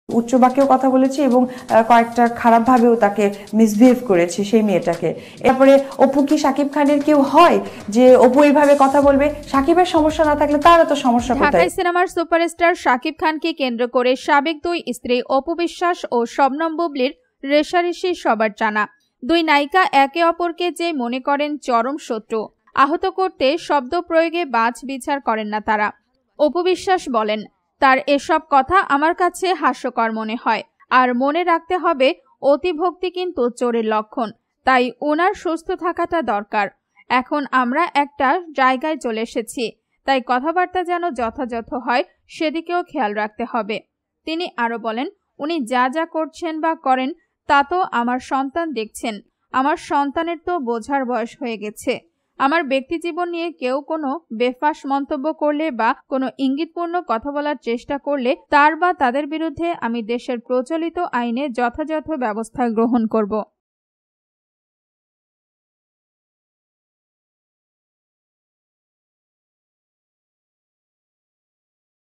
উচ্চ বাক্যেও কথা বলেছি এবং কয়েকটা খারাপ ভাবেও তাকে মিসবিহেভ করেছি সেই মেয়েটাকে। এরপরে অপু কি শাকিব খানের কেউ হয় যে অপু এইভাবে কথা বলবে? শাকিবের সমস্যা না থাকলে তার তো সমস্যা কোথায়? ঢাকাই সিনেমার সুপারস্টার শাকিব খানকে কেন্দ্র করে সাবেক দুই স্ত্রী অপু বিশ্বাস ও শবনম বুবলির রেষারেষি সবার জানা। দুই নায়িকা একে অপরকে যে মনে করেন চরম শত্রু, আহত করতে শব্দ প্রয়োগে বাছ বিচার করেন না তারা। অপু বিশ্বাস বলেন, তার এসব কথা আমার কাছে হাস্যকর মনে হয়। আর মনে রাখতে হবে, অতিভক্তি কিন্তু চোরের লক্ষণ, তাই ওনার সুস্থ থাকাটা দরকার। এখন আমরা একটা জায়গায় চলে এসেছি, তাই কথাবার্তা যেন যথাযথ হয় সেদিকেও খেয়াল রাখতে হবে। তিনি আরো বলেন, উনি যা যা করছেন বা করেন তা তো আমার সন্তান দেখছেন। আমার সন্তানের তো বোঝার বয়স হয়ে গেছে। আমার ব্যক্তিজীবন নিয়ে কেউ কোনো বেফাঁস মন্তব্য করলে বা কোনো ইঙ্গিতপূর্ণ কথা বলার চেষ্টা করলে তার বা তাদের বিরুদ্ধে আমি দেশের প্রচলিত আইনে যথাযথ ব্যবস্থা গ্রহণ করব।